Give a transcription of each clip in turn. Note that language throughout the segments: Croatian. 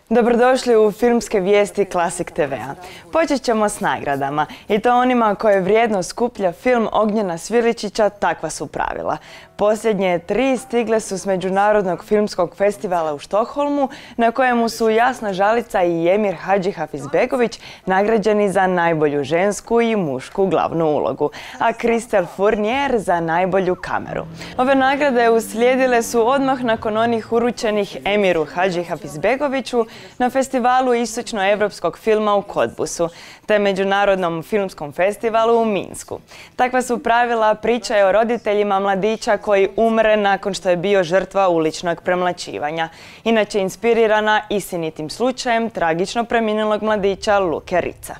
Dobrodošli u filmske vijesti Klasik TV-a. Počet ćemo s nagradama i to onima koje vrijedno skuplja film Ognjena Sviličića Takva su pravila. Posljednje 3 stigle su s Međunarodnog filmskog festivala u Štokholmu, na kojemu su Jasna Žalica i Emir Hadžihafizbegović nagrađeni za najbolju žensku i mušku glavnu ulogu, a Kristel Fournier za najbolju kameru. Ove nagrade uslijedile su odmah nakon onih uručenih Emiru Hadžihafizbegoviću na festivalu istočnoevropskog filma u Kotbusu, te Međunarodnom filmskom festivalu u Minsku. Takva su pravila priča je o roditeljima mladića koji umre nakon što je bio žrtva uličnog premlaćivanja. Inače inspirirana istinitim slučajem tragično preminulog mladića Luke Ritza.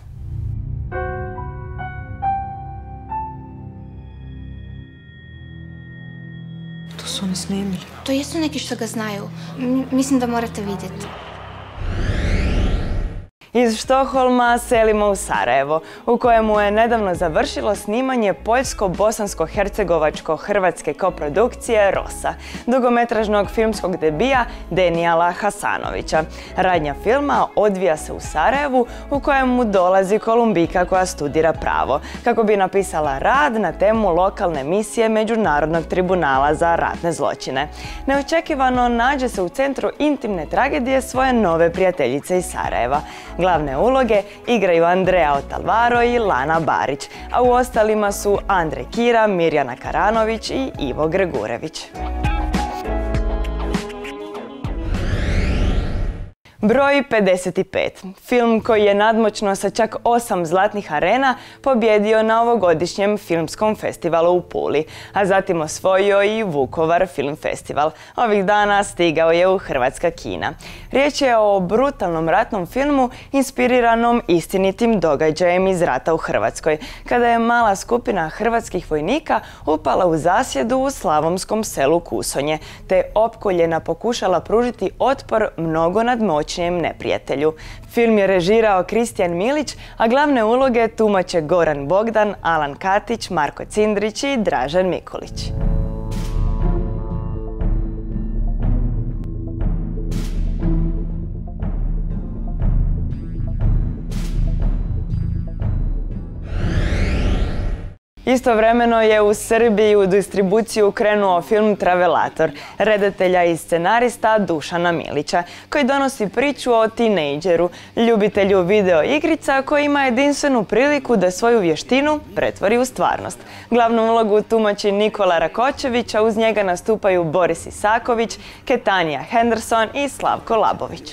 To su oni snimili. To jesu neki što ga znaju. Mislim da morate vidjeti. Iz Štokholma selimo u Sarajevo, u kojemu je nedavno završilo snimanje poljsko-bosansko-hercegovačko-hrvatske koprodukcije Rosa, dugometražnog filmskog debija Denijela Hasanovića. Radnja filma odvija se u Sarajevu, u kojemu dolazi Kolumbijka koja studira pravo, kako bi napisala rad na temu lokalne misije Međunarodnog tribunala za ratne zločine. Neočekivano nađe se u centru intimne tragedije svoje nove prijateljice iz Sarajeva. Glavne uloge igraju Andrea Otalvaro i Lana Barić, a u ostalima su Andrej Kira, Mirjana Karanović i Ivo Gregurević. Broj 55. Film koji je nadmoćno sa čak 8 zlatnih arena pobjedio na ovogodišnjem filmskom festivalu u Puli, a zatim osvojio i Vukovar film festival. Ovih dana stigao je u hrvatska kina. Riječ je o brutalnom ratnom filmu inspiriranom istinitim događajem iz rata u Hrvatskoj, kada je mala skupina hrvatskih vojnika upala u zasjedu u slavonskom selu Kusonje, te opkoljena pokušala pružiti otpor mnogo nadmoćnijem neprijatelju. Film je režirao Kristijan Milić, a glavne uloge tumače Goran Bogdan, Alan Katić, Marko Cindrić i Dražen Mikulić. Istovremeno je u Srbiji u distribuciju krenuo film Travelator, redatelja i scenarista Dušana Milića, koji donosi priču o tinejdžeru, ljubitelju video igrica koji ima jedinstvenu priliku da svoju vještinu pretvori u stvarnost. Glavnu ulogu tumači Nikola Rakočević, a uz njega nastupaju Boris Isaković, Ketanija Henderson i Slavko Labović.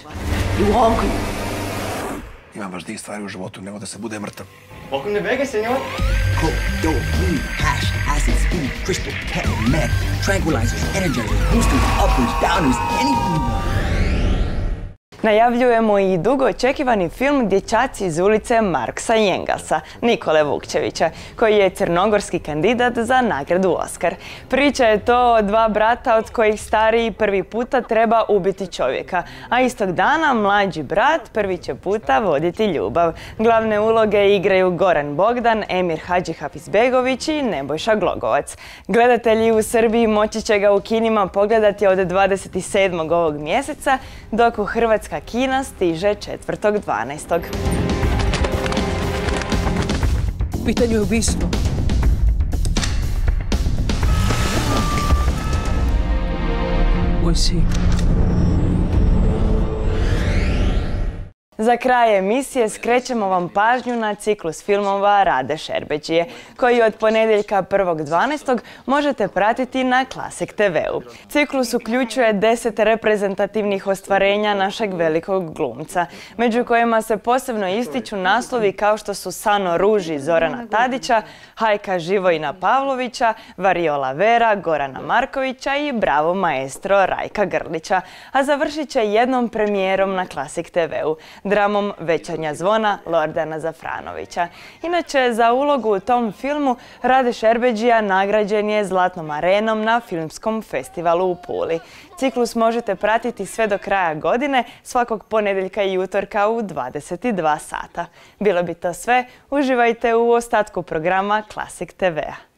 Imam baš tih stvari u životu, nego da se bude mrtav. Welcome to Vegas, senor. Codeine, hash, acid, speed, crystal, cat, meth, tranquilizers, energizers, boosters, uppers, downers, anything. Najavljujemo i dugo očekivani film Dječaci iz ulice Marksa i Engelsa, Nikole Vukčevića, koji je crnogorski kandidat za nagradu Oskar. Priča je to o 2 brata od kojih stariji prvi puta treba ubiti čovjeka, a istog dana mlađi brat prvi će puta voditi ljubav. Glavne uloge igraju Goran Bogdan, Emir Hadžihafizbegović i Nebojša Glogovac. Gledatelji u Srbiji moći će ga u kinima pogledati od 27. ovog mjeseca, dok u hrvatska kina stiže 4.12. U pitanju je ubistvo. Moj sin. Za kraj emisije skrećemo vam pažnju na ciklus filmova Rade Šerbedžije, koji od ponedjeljka 1.12. možete pratiti na Klasik TV-u. Ciklus uključuje 10 reprezentativnih ostvarenja našeg velikog glumca, među kojima se posebno ističu naslovi kao što su Sano ruži Zorana Tadića, Hajka Živojina Pavlovića, Variola Vera Gorana Markovića i Bravo maestro Rajka Grlića, a završit će jednom premijerom na Klasik TV-u, dramom Večernja zvona Lordana Zafranovića. Inače, za ulogu u tom filmu Rade Šerbedžija nagrađen je Zlatnom arenom na filmskom festivalu u Puli. Ciklus možete pratiti sve do kraja godine, svakog ponedjeljka i utorka u 22 sata. Bilo bi to sve. Uživajte u ostatku programa Klasik TV-a.